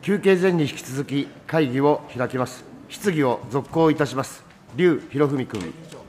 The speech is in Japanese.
休憩前に引き続き会議を開きます。質疑を続行いたします。劉博文君。